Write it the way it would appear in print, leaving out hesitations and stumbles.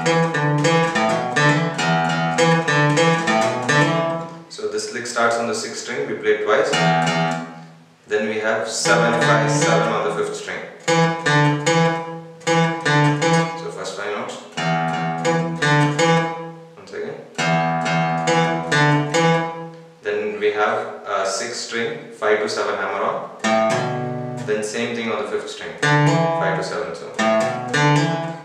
So this lick starts on the 6th string, we play it twice. Then we have 7, 5, 7 on the 5th string. So first 5 notes. Once again. Then we have a 6th string, 5 to 7 hammer on. Then same thing on the 5th string, 5 to 7. So